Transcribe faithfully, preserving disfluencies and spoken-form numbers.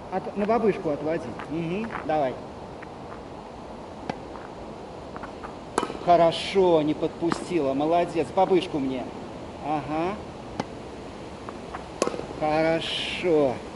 От, на бабышку отводи. Угу, давай. Хорошо, не подпустила. Молодец. Бабышку мне. Ага. Хорошо.